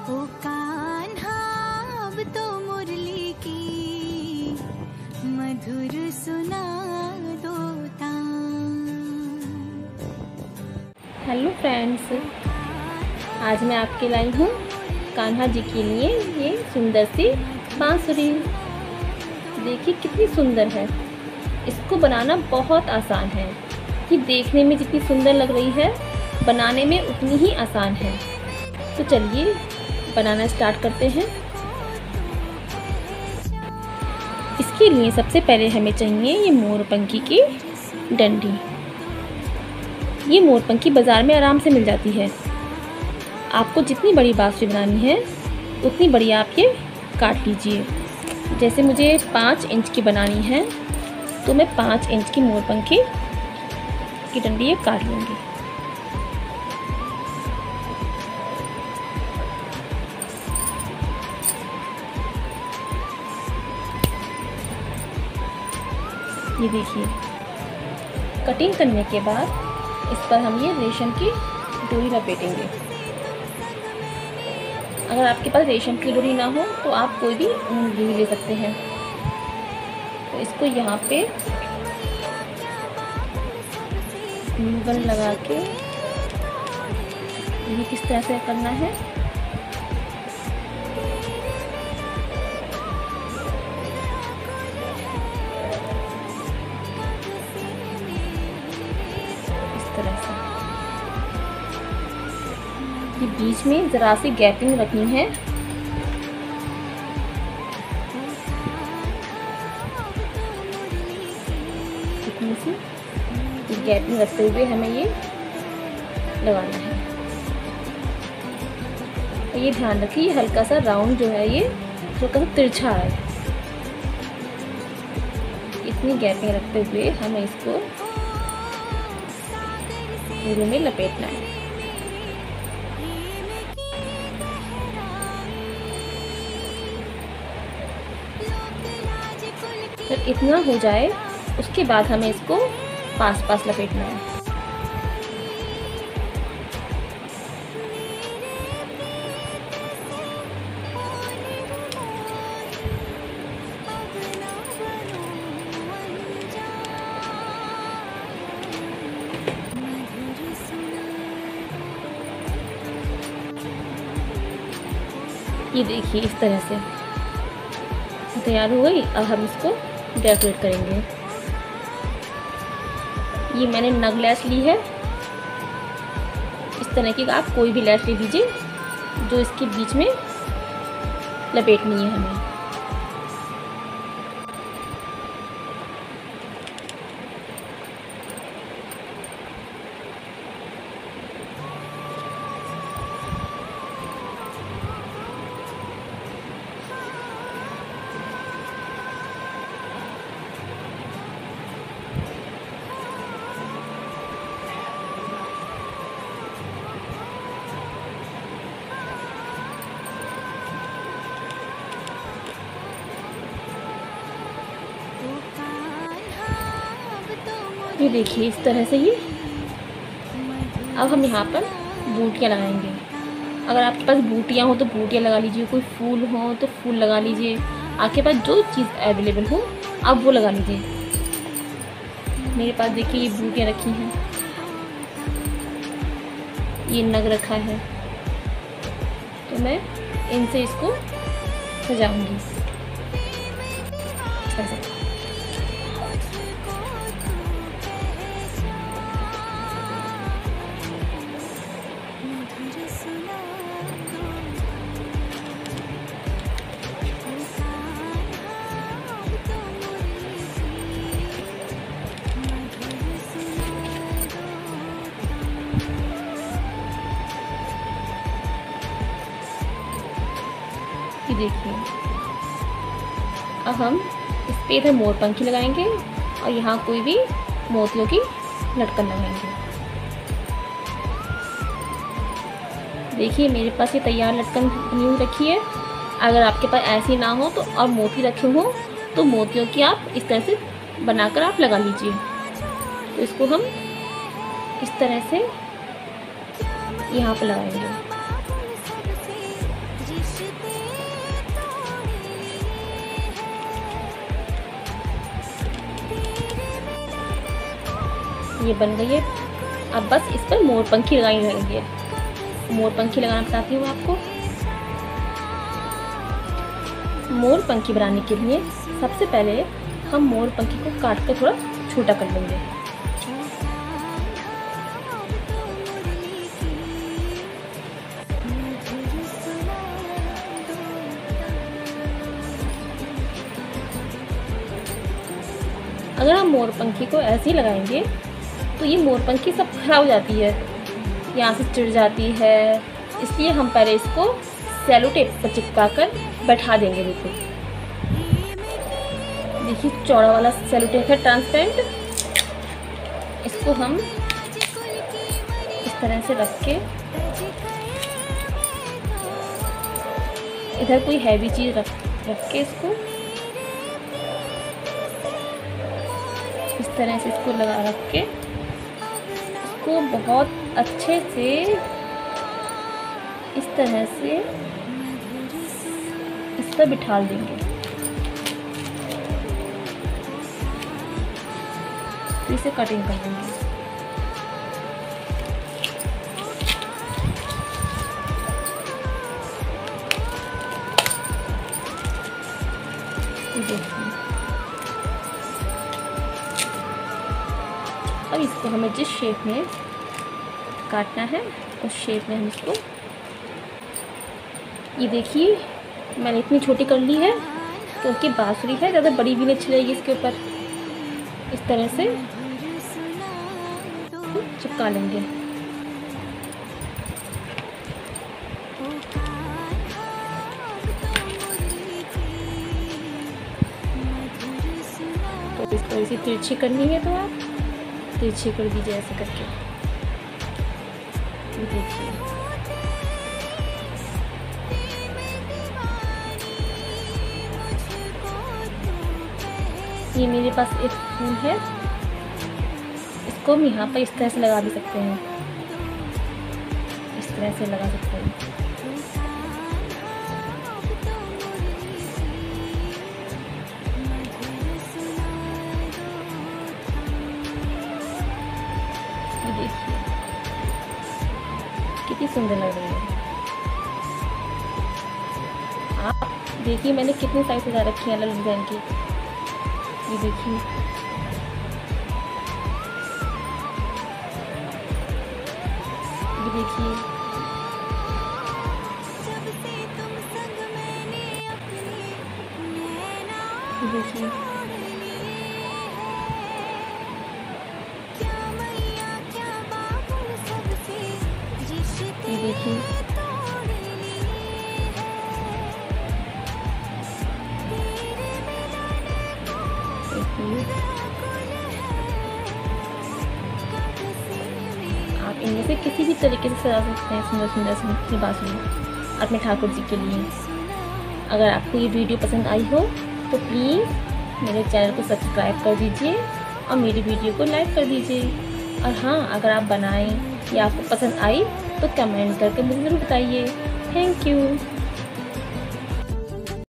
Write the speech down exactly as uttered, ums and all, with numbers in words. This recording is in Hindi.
ओ कान्हा अब तो मुरली की मधुर सुना दो तान। हेलो फ्रेंड्स, आज मैं आपके लाई हूँ कान्हा जी के लिए ये सुंदर सी बांसुरी। देखिए कितनी सुंदर है। इसको बनाना बहुत आसान है। ये देखने में जितनी सुंदर लग रही है, बनाने में उतनी ही आसान है। तो चलिए बनाना स्टार्ट करते हैं। इसके लिए सबसे पहले हमें चाहिए ये मोरपंखी की डंडी। ये मोरपंखी बाज़ार में आराम से मिल जाती है। आपको जितनी बड़ी बांसुरी बनानी है उतनी बड़ी आप ये काट लीजिए। जैसे मुझे पाँच इंच की बनानी है तो मैं पाँच इंच की मोरपंखी की डंडी ये काट लूँगी। ये देखिए, कटिंग करने के बाद इस पर हम ये रेशम की डोरी लपेटेंगे। अगर आपके पास रेशम की डोरी ना हो तो आप कोई भी ऊन डोरी ले सकते हैं। तो इसको यहाँ पे ग्लू लगा के ये किस तरह से करना है। इस तरह से ये बीच में ज़रा सी गैपिंग रखनी है। इतनी सी गैपिंग रखते हुए हमें ये लगाना है। ये ध्यान रखिए, ये हल्का सा राउंड जो है ये हल्का सा तिरछा है। इतनी गैपिंग रखते हुए हमें इसको पूरे में लपेटना है। जब इतना हो जाए उसके बाद हमें इसको पास पास लपेटना है। ये देखिए इस तरह से तैयार हो गई। अब हम इसको डेकोरेट करेंगे। ये मैंने नग लैस ली है। इस तरह की आप कोई भी लैस ले लीजिए जो इसके बीच में लपेटनी है हमें। ये देखिए इस तरह से ये। अब हम यहाँ पर बूटियाँ लगाएंगे। अगर आपके पास बूटियाँ हो तो बूटियाँ लगा लीजिए, कोई फूल हो तो फूल लगा लीजिए। आपके पास जो चीज़ अवेलेबल हो आप वो लगा लीजिए। मेरे पास देखिए ये बूटियाँ रखी हैं, ये नग रखा है, तो मैं इनसे इसको सजाऊंगी। ऐसे ये देखिए। अब हम इस पे इधर मोरपंखी लगाएंगे और यहाँ कोई भी मोतियों की लटकन लगाएंगे। देखिए मेरे पास ये तैयार लटकन बनी हुई रखी है। अगर आपके पास ऐसी ना हो तो और मोती रखे हो तो मोतियों की आप इस तरह से बनाकर आप लगा लीजिए। तो इसको हम इस तरह से यहाँ पर लगाएंगे। ये बन गई है। अब बस इस पर मोर पंखी लगानी रहेंगे। मोर पंखी लगाना बताती हूँ आपको। मोर पंखी बनाने के लिए सबसे पहले हम मोर पंखी को काट कर थोड़ा छोटा कर लेंगे। अगर हम मोर पंखी को ऐसे ही लगाएंगे तो ये मोर पंखी सब खराब हो जाती है, यहाँ से चिढ़ जाती है। इसलिए हम पहले इसको सेलो टेप पर चिपका कर बैठा देंगे। बिल्कुल देखिए चौड़ा वाला सेलो टेप है ट्रांसपेरेंट। इसको हम इस तरह से रख के, इधर कोई हैवी चीज़ रख रख के इसको इस तरह से इसको लगा रख के इसको बहुत अच्छे से इस तरह से इस पर बिठा देंगे। तो इसे कटिंग कर देंगे। देखिए अब इसको हमें जिस शेप में काटना है उस शेप में हम इसको, ये देखिए मैंने इतनी छोटी कर ली है क्योंकि बांसुरी है, ज़्यादा बड़ी भी नहीं अच्छी रहेगी इसके ऊपर। इस तरह से चिपका लेंगे। तो इसको ऐसी तिरछी करनी है तो आप तिरछी कर दीजिए ऐसे करके। ये देखिए ये मेरे पास एक फूल है, इसको हम यहाँ पर इस तरह से लगा भी सकते हैं। इस तरह से लगा सकते हैं। देखिए कितनी सुंदर लग रही है। आप देखिए मैंने कितनी साइज सजा रखी है अलग डिजाइन की। ये देखिए ये देखिए ये देखिए ये देखिए आप इनमें से किसी भी तरीके से सजा सकते हैं सुंदर सुंदर सी बांसुरी अपने ठाकुर जी के लिए। अगर आपको ये वीडियो पसंद आई हो तो प्लीज़ मेरे चैनल को सब्सक्राइब कर दीजिए और मेरी वीडियो को लाइक कर दीजिए। और हाँ, अगर आप बनाएं या आपको पसंद आई तो कमेंट करके मुझे ज़रूर बताइए। Thank you.